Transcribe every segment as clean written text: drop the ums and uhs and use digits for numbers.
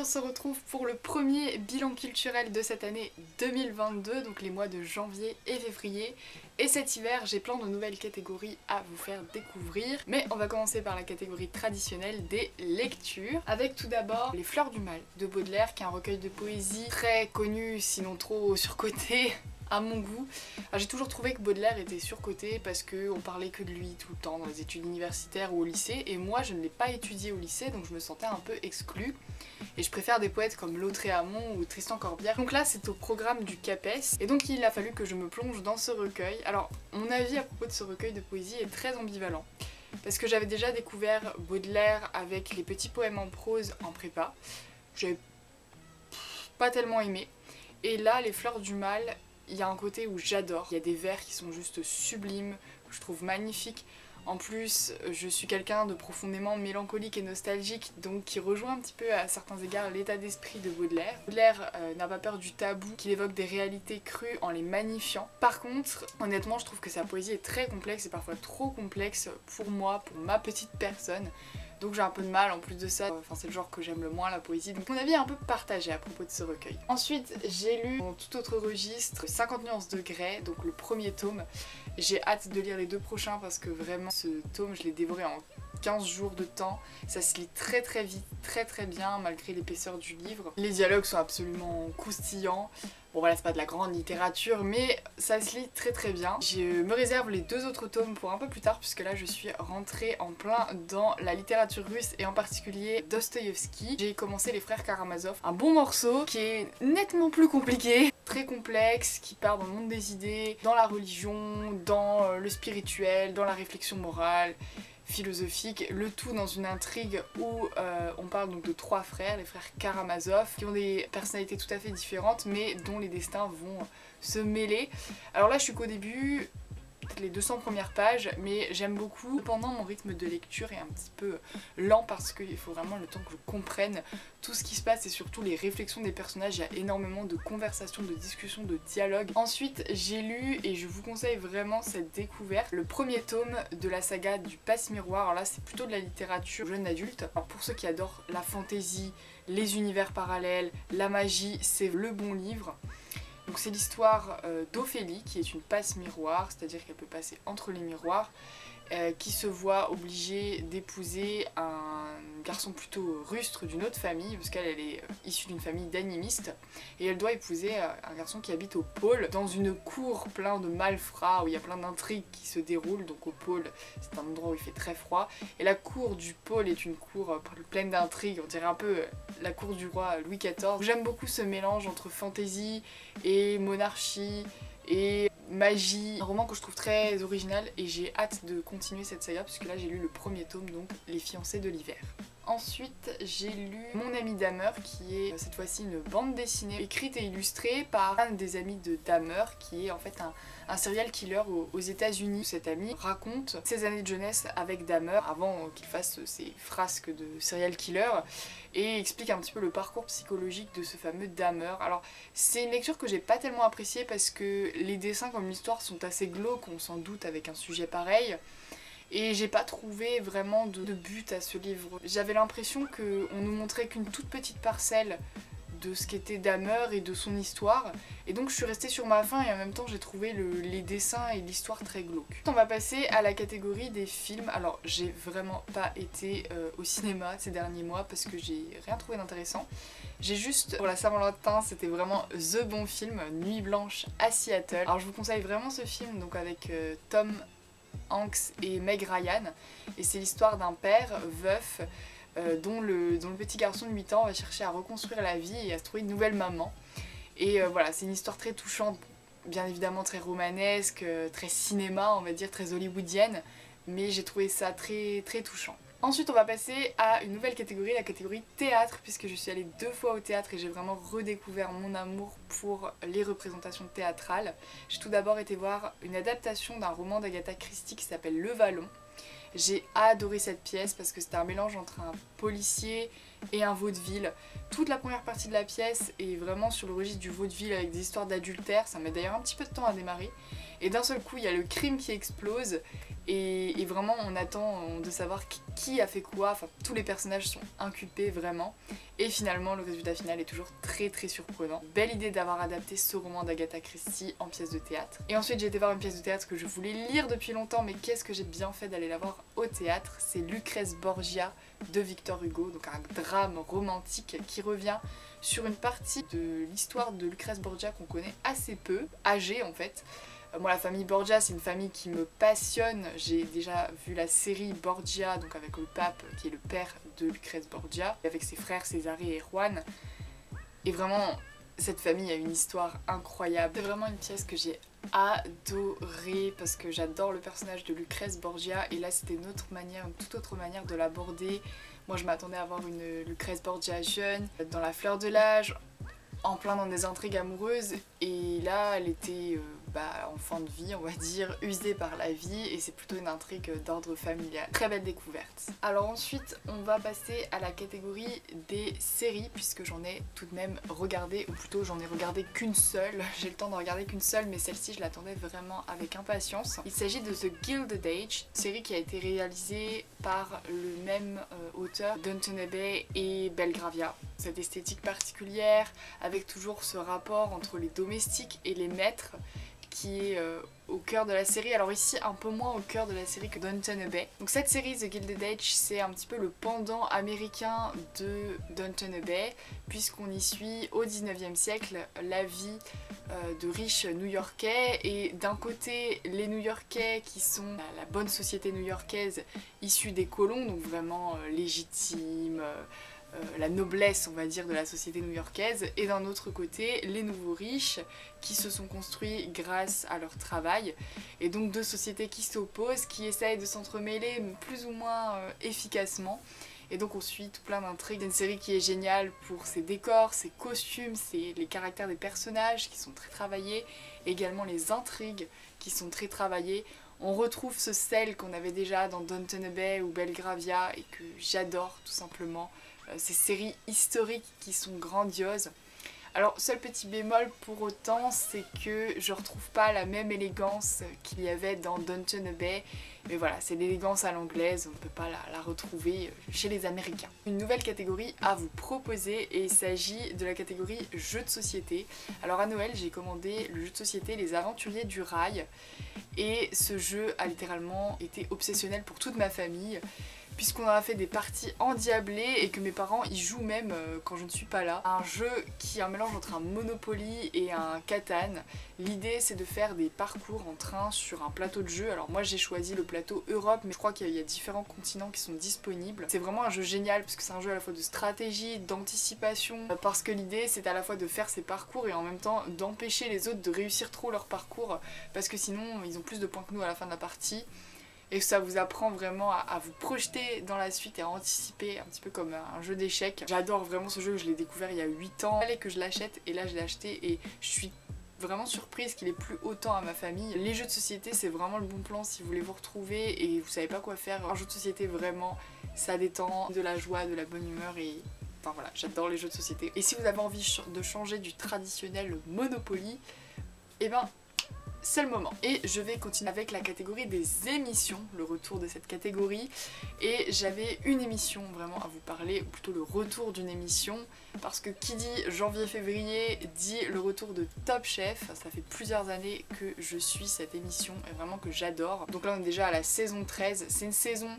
se retrouve pour le premier bilan culturel de cette année 2022, donc les mois de janvier et février. Et cet hiver, j'ai plein de nouvelles catégories à vous faire découvrir. Mais on va commencer par la catégorie traditionnelle des lectures, avec tout d'abord Les Fleurs du Mal de Baudelaire, qui est un recueil de poésie très connu, sinon trop surcoté à mon goût. J'ai toujours trouvé que Baudelaire était surcoté parce qu'on parlait que de lui tout le temps dans les études universitaires ou au lycée, et moi je ne l'ai pas étudié au lycée, donc je me sentais un peu exclue. Et je préfère des poètes comme Lautréamont ou Tristan Corbière. Donc là c'est au programme du CAPES, et donc il a fallu que je me plonge dans ce recueil. Alors mon avis à propos de ce recueil de poésie est très ambivalent, parce que j'avais déjà découvert Baudelaire avec les petits poèmes en prose en prépa. J'avais pas tellement aimé. Et là, Les Fleurs du Mal, il y a un côté où j'adore. Il y a des vers qui sont juste sublimes, que je trouve magnifiques. En plus, je suis quelqu'un de profondément mélancolique et nostalgique, donc qui rejoint un petit peu à certains égards l'état d'esprit de Baudelaire. Baudelaire n'a pas peur du tabou, qu'il évoque des réalités crues en les magnifiant. Par contre, honnêtement, je trouve que sa poésie est très complexe et parfois trop complexe pour moi, pour ma petite personne. Donc j'ai un peu de mal en plus de ça, enfin c'est le genre que j'aime le moins, la poésie, donc mon avis est un peu partagé à propos de ce recueil. Ensuite j'ai lu dans tout autre registre 50 nuances de Grey, donc le premier tome. J'ai hâte de lire les deux prochains parce que vraiment ce tome je l'ai dévoré en 15 jours de temps. Ça se lit très très vite, très très bien malgré l'épaisseur du livre. Les dialogues sont absolument croustillants. Bon voilà, c'est pas de la grande littérature, mais ça se lit très très bien. Je me réserve les deux autres tomes pour un peu plus tard, puisque là je suis rentrée en plein dans la littérature russe et en particulier Dostoïevski. J'ai commencé Les Frères Karamazov, un bon morceau qui est nettement plus compliqué, très complexe, qui part dans le monde des idées, dans la religion, dans le spirituel, dans la réflexion morale, philosophique, le tout dans une intrigue où on parle donc de trois frères, les frères Karamazov, qui ont des personnalités tout à fait différentes mais dont les destins vont se mêler. Alors là je suis qu'au début, les 200 premières pages, mais j'aime beaucoup. Cependant mon rythme de lecture est un petit peu lent parce qu'il faut vraiment le temps que je comprenne tout ce qui se passe et surtout les réflexions des personnages. Il y a énormément de conversations, de discussions, de dialogues. Ensuite j'ai lu, et je vous conseille vraiment cette découverte, le premier tome de la saga du Passe-Miroir. Alors là c'est plutôt de la littérature jeune adulte. Alors pour ceux qui adorent la fantaisie, les univers parallèles, la magie, c'est le bon livre. Donc c'est l'histoire d'Ophélie qui est une passe-miroir, c'est-à-dire qu'elle peut passer entre les miroirs, qui se voit obligée d'épouser un garçon plutôt rustre d'une autre famille, parce qu'elle est issue d'une famille d'animistes, et elle doit épouser un garçon qui habite au pôle, dans une cour plein de malfrats, où il y a plein d'intrigues qui se déroulent. Donc au pôle, c'est un endroit où il fait très froid, et la cour du pôle est une cour pleine d'intrigues, on dirait un peu la cour du roi Louis XIV. J'aime beaucoup ce mélange entre fantaisie et monarchie et magie, un roman que je trouve très original, et j'ai hâte de continuer cette saga puisque là j'ai lu le premier tome, donc Les Fiancés de l'hiver. Ensuite j'ai lu Mon ami Dahmer, qui est cette fois-ci une bande dessinée écrite et illustrée par un des amis de Dahmer, qui est en fait un serial killer aux États-Unis. Cet ami raconte ses années de jeunesse avec Dahmer avant qu'il fasse ses frasques de serial killer, et explique un petit peu le parcours psychologique de ce fameux Dahmer. Alors c'est une lecture que j'ai pas tellement appréciée parce que les dessins comme l'histoire sont assez glauques, on s'en doute avec un sujet pareil. Et j'ai pas trouvé vraiment de but à ce livre. J'avais l'impression qu'on nous montrait qu'une toute petite parcelle de ce qu'était Dahmer et de son histoire, et donc je suis restée sur ma faim, et en même temps j'ai trouvé les dessins et l'histoire très glauques. On va passer à la catégorie des films. Alors j'ai vraiment pas été au cinéma ces derniers mois parce que j'ai rien trouvé d'intéressant. J'ai juste, pour la Saint-Valentin, c'était vraiment the bon film, Nuit Blanche à Seattle. Alors je vous conseille vraiment ce film, donc avec Tom Hanks et Meg Ryan, et c'est l'histoire d'un père veuf dont le petit garçon de 8 ans va chercher à reconstruire la vie et à se trouver une nouvelle maman. Et voilà, c'est une histoire très touchante, bien évidemment très romanesque, très cinéma on va dire, très hollywoodienne, mais j'ai trouvé ça très très touchant. Ensuite on va passer à une nouvelle catégorie, la catégorie théâtre, puisque je suis allée 2 fois au théâtre et j'ai vraiment redécouvert mon amour pour les représentations théâtrales. J'ai tout d'abord été voir une adaptation d'un roman d'Agatha Christie qui s'appelle Le Vallon. J'ai adoré cette pièce parce que c'était un mélange entre un policier et un vaudeville. Toute la première partie de la pièce est vraiment sur le registre du vaudeville avec des histoires d'adultère, ça met d'ailleurs un petit peu de temps à démarrer. Et d'un seul coup il y a le crime qui explose Et vraiment on attend de savoir qui a fait quoi, enfin tous les personnages sont inculpés vraiment. Et finalement le résultat final est toujours très surprenant. Belle idée d'avoir adapté ce roman d'Agatha Christie en pièce de théâtre. Et ensuite j'ai été voir une pièce de théâtre que je voulais lire depuis longtemps, mais qu'est-ce que j'ai bien fait d'aller la voir au théâtre. C'est Lucrèce Borgia de Victor Hugo, donc un drame romantique qui revient sur une partie de l'histoire de Lucrèce Borgia qu'on connaît assez peu, âgée en fait. Moi la famille Borgia c'est une famille qui me passionne, j'ai déjà vu la série Borgia, donc avec le pape qui est le père de Lucrèce Borgia, avec ses frères Césarée et Juan, et vraiment cette famille a une histoire incroyable. C'est vraiment une pièce que j'ai adorée parce que j'adore le personnage de Lucrèce Borgia et là c'était une toute autre manière de l'aborder. Moi je m'attendais à avoir une Lucrèce Borgia jeune, dans la fleur de l'âge, en plein dans des intrigues amoureuses, et là elle était en fin de vie on va dire, usée par la vie, et c'est plutôt une intrigue d'ordre familial. Très belle découverte. Alors ensuite on va passer à la catégorie des séries, puisque j'en ai tout de même regardé, ou plutôt j'en ai regardé qu'une seule. J'ai le temps d'en regarder qu'une seule, mais celle-ci je l'attendais vraiment avec impatience. Il s'agit de The Gilded Age, série qui a été réalisée par le même auteur, Downton Abbey et Belgravia. Cette esthétique particulière, avec toujours ce rapport entre les domestiques et les maîtres qui est au cœur de la série. Alors ici un peu moins au cœur de la série que Downton Abbey. Donc cette série The Gilded Age c'est un petit peu le pendant américain de Downton Abbey, puisqu'on y suit au 19e siècle la vie de riches new-yorkais, et d'un côté les new-yorkais qui sont la bonne société new-yorkaise issue des colons, donc vraiment légitimes, la noblesse on va dire de la société new-yorkaise, et d'un autre côté les nouveaux riches qui se sont construits grâce à leur travail, et donc deux sociétés qui s'opposent, qui essayent de s'entremêler plus ou moins efficacement. Et donc on suit tout plein d'intrigues. C'est une série qui est géniale pour ses décors, ses costumes, les caractères des personnages qui sont très travaillés, et également les intrigues qui sont très travaillées. On retrouve ce sel qu'on avait déjà dans Downton Abbey ou Belgravia et que j'adore tout simplement. Ces séries historiques qui sont grandioses. Alors seul petit bémol pour autant, c'est que je retrouve pas la même élégance qu'il y avait dans Downton Abbey, mais voilà, c'est l'élégance à l'anglaise, on ne peut pas la retrouver chez les Américains. Une nouvelle catégorie à vous proposer, et il s'agit de la catégorie jeux de société. Alors à Noël j'ai commandé le jeu de société Les Aventuriers du Rail, et ce jeu a littéralement été obsessionnel pour toute ma famille, puisqu'on a fait des parties endiablées et que mes parents y jouent même quand je ne suis pas là. Un jeu qui est un mélange entre un Monopoly et un Catan. L'idée c'est de faire des parcours en train sur un plateau de jeu. Alors moi j'ai choisi le plateau Europe, mais je crois qu'il y a différents continents qui sont disponibles. C'est vraiment un jeu génial parce que c'est un jeu à la fois de stratégie, d'anticipation, parce que l'idée c'est à la fois de faire ces parcours et en même temps d'empêcher les autres de réussir trop leur parcours, parce que sinon ils ont plus de points que nous à la fin de la partie. Et ça vous apprend vraiment à vous projeter dans la suite et à anticiper, un petit peu comme un jeu d'échecs. J'adore vraiment ce jeu, je l'ai découvert il y a 8 ans. Il fallait que je l'achète et là je l'ai acheté, et je suis vraiment surprise qu'il ait plu autant à ma famille. Les jeux de société c'est vraiment le bon plan si vous voulez vous retrouver et vous savez pas quoi faire. Un jeu de société vraiment ça détend, de la joie, de la bonne humeur, et enfin voilà, j'adore les jeux de société. Et si vous avez envie de changer du traditionnel Monopoly, et ben c'est le moment. Et je vais continuer avec la catégorie des émissions, le retour de cette catégorie. Et j'avais une émission vraiment à vous parler, ou plutôt le retour d'une émission, parce que qui dit janvier-février dit le retour de Top Chef. Ça fait plusieurs années que je suis cette émission et vraiment que j'adore. Donc là on est déjà à la saison 13, c'est une saison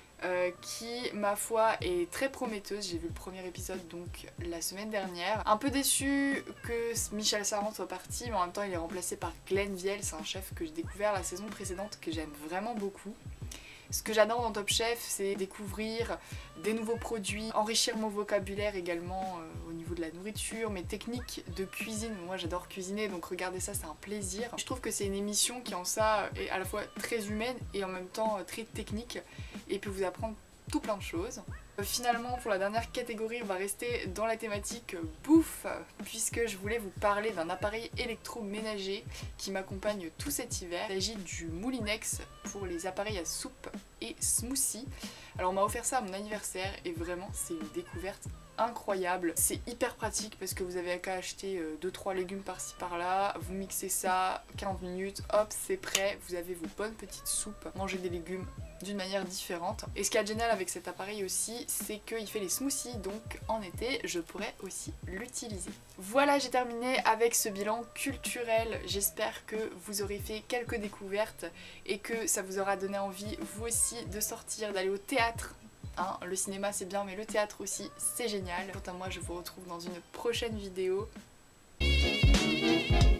qui, ma foi, est très prometteuse. J'ai vu le premier épisode donc la semaine dernière. Un peu déçue que Michel Sarran soit parti, mais en même temps il est remplacé par Glenn Viel, c'est un chef que j'ai découvert la saison précédente, que j'aime vraiment beaucoup. Ce que j'adore dans Top Chef, c'est découvrir des nouveaux produits, enrichir mon vocabulaire également au niveau de la nourriture, mes techniques de cuisine. Moi j'adore cuisiner, donc regarder ça c'est un plaisir. Je trouve que c'est une émission qui en ça est à la fois très humaine et en même temps très technique et peut vous apprendre tout plein de choses. Finalement, pour la dernière catégorie, on va rester dans la thématique bouffe, puisque je voulais vous parler d'un appareil électroménager qui m'accompagne tout cet hiver. Il s'agit du Moulinex pour les appareils à soupe et smoothie. Alors on m'a offert ça à mon anniversaire et vraiment c'est une découverte incroyable. C'est hyper pratique parce que vous avez qu'à acheter 2-3 légumes par-ci par-là, vous mixez ça, 15 minutes, hop, c'est prêt, vous avez vos bonnes petites soupes. Mangez des légumes d'une manière différente. Et ce qui est génial avec cet appareil aussi, c'est qu'il fait les smoothies, donc en été, je pourrais aussi l'utiliser. Voilà, j'ai terminé avec ce bilan culturel. J'espère que vous aurez fait quelques découvertes et que ça vous aura donné envie, vous aussi, de sortir, d'aller au théâtre. Hein, le cinéma c'est bien, mais le théâtre aussi, c'est génial. Quant à moi, je vous retrouve dans une prochaine vidéo.